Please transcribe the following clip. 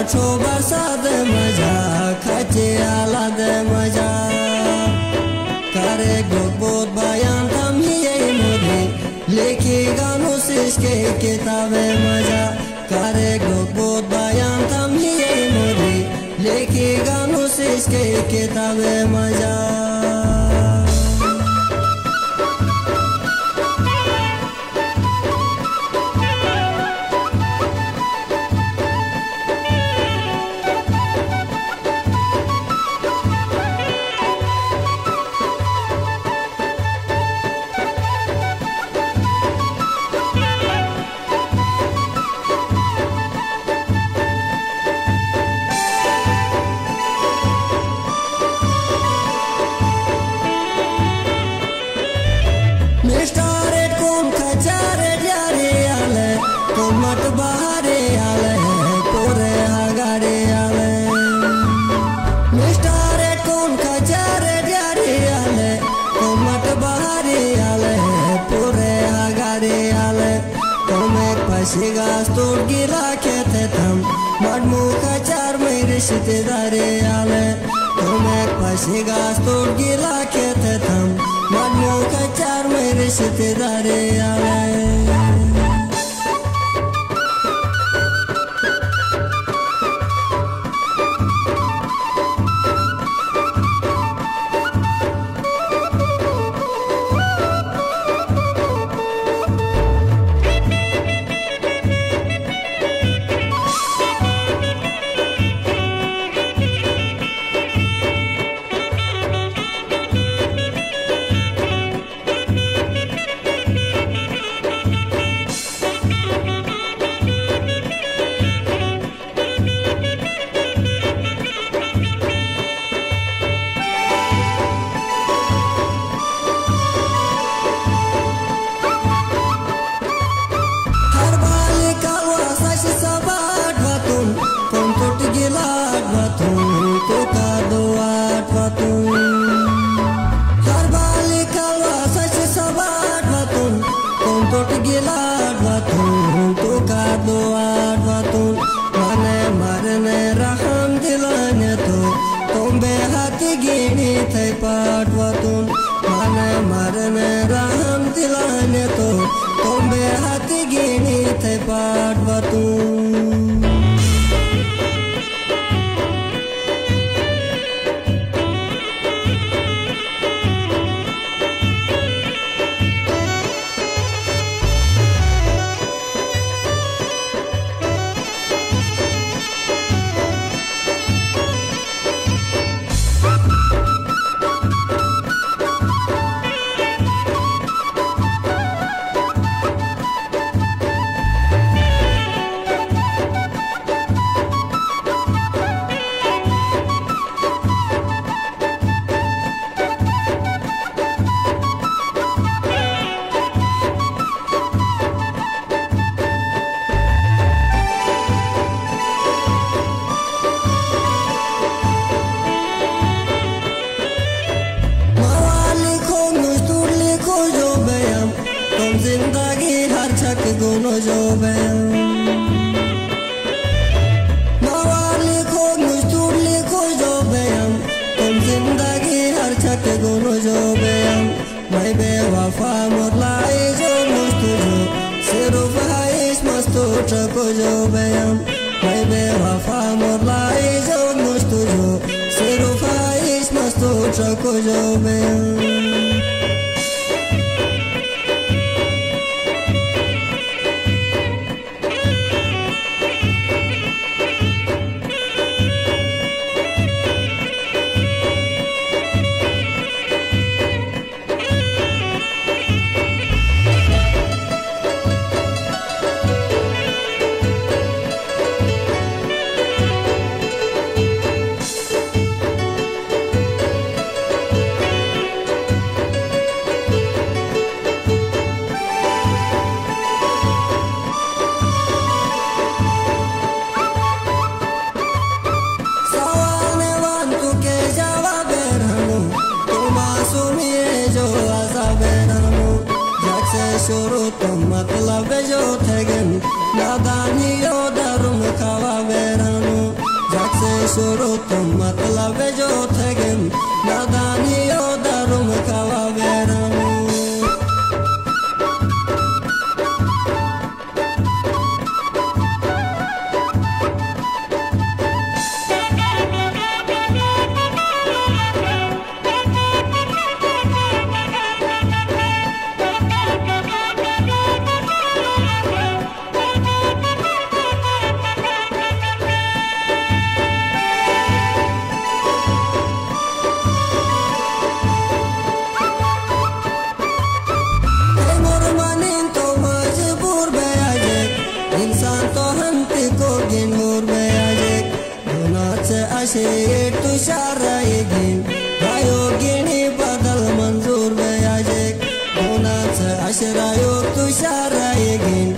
छो बरसात मजा खचे आला दे मजा करे बहुत बयान तम ही मुझे लेके गानों से इसके किताबे मजा करे बहुत बयान तम ही मुझे लेके गानों से इसके किताबे मजा मिस्टर कौन खचारे जारे आले तो मत बाहरे आले पूरे हगारे आले मिस्टर कौन खचारे जारे आले तो मत बाहरे आले पूरे हगारे आले तुम एक पसीगा तोड़ गिरा कहते थम मडमू खचार में रिश्तेदारे आले तुम एक पसीगा तोड़ गिरा कहते थम मडमू खचार में रिश्तेदारे आले पाटवातून माने मरने रहम दिलाने तो तुम बेहद गिनी थे पाटवातून जिंदगी हर छक गुनो जो बयां मवार लिखो मुस्तूर लिखो जो बयां तुम जिंदगी हर छक गुनो जो बयां मैं बेवफा मुरलाई जो मुस्तुजो सिर्फ है इस मस्तू चको जो बयां मैं बेवफा मुरलाई जो मुस्तुजो सिर्फ है इस मस्तू चको जो बयां शुरू तो मतलब जो थे गन नादानी यो दरुम खावा बेरानो शुरू तुम मतलब जो थे गम नादानी ओ दारुम खावा बेरामू अशे तुषारायगिन रायोगिनी बदल मंजूर बयाजे गुनाच अशरायो तुषारायगिन